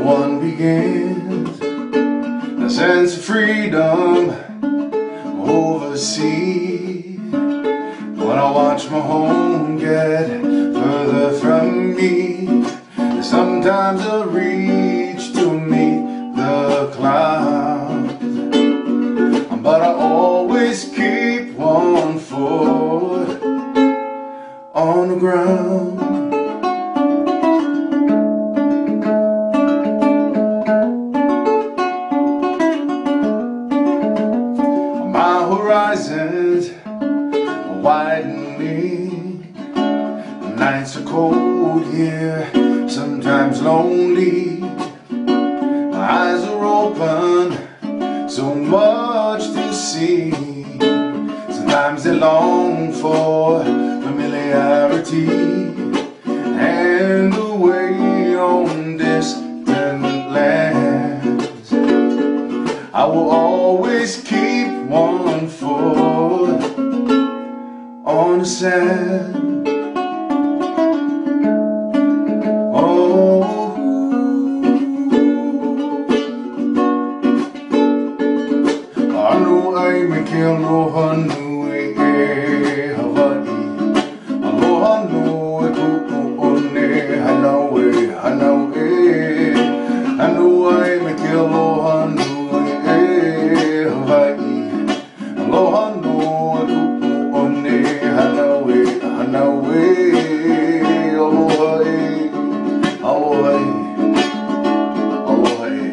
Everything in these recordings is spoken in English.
one begins a sense of freedom overseas. When I watch my home get further from me, sometimes I reach to meet the clouds, but I always keep one foot on the ground. My horizons are widening. Nights are cold here, sometimes lonely. My eyes are open, so much to see. Sometimes they long for familiarity and away on distant lands. I will always keep one foot on the sand. Aloha nui e Hawaii, aloha nui kuku one Hanaue, Hanaue. Hanui me ke aloha nui e Hawaii, aloha nui kuku one Hanaue, Hanaue. Aloha e, aloha e, aloha e.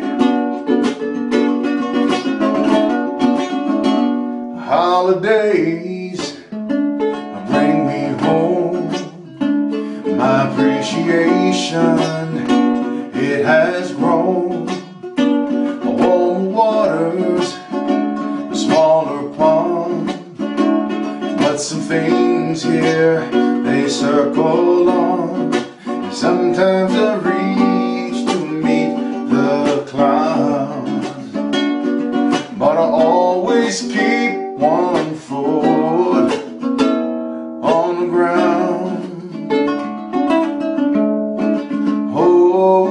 Holidays bring me home. My appreciation, it has grown. Warm waters, a smaller pond, but some things here, they circle on. And sometimes I reach to meet the clouds, but I always keep one foot on the ground. Oh,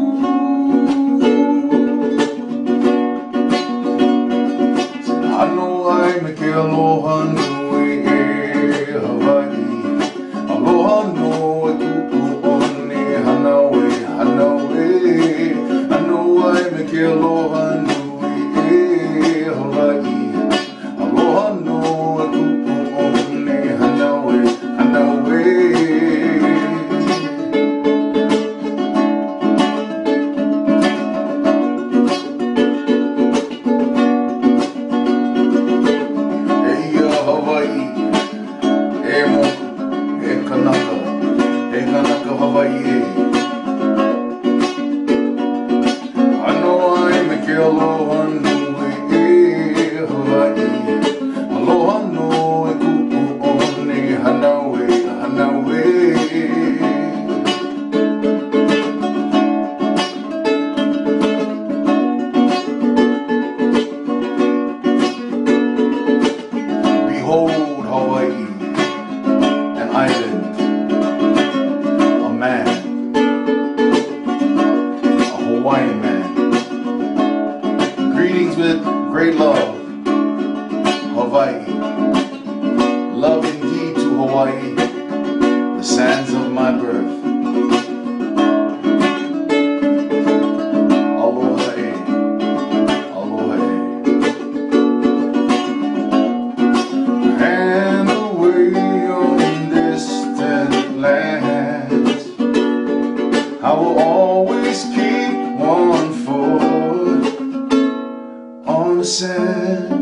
I know I make aloha nui e Hawaii, aloha nui kuku one Hanaue, Hanaue. I know I make aloha nui e Hawaii, aloha nui kuku one Hanaue, Hanaue. Eia Hawaii, e moku, e kanaka Hawaii e. I know I make aloha nui e Hawaii, aloha nui kuku one Hanaue, Hanaue. Behold Hawaii, an island, a man, a Hawaiian man. Greetings with great love, Hawaii. Love indeed to Hawaii, the sands of my birth. Aloha e, aloha e. And away on distant lands, I will always keep one foot on the sand.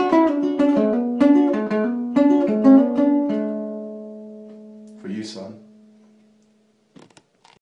For you, son.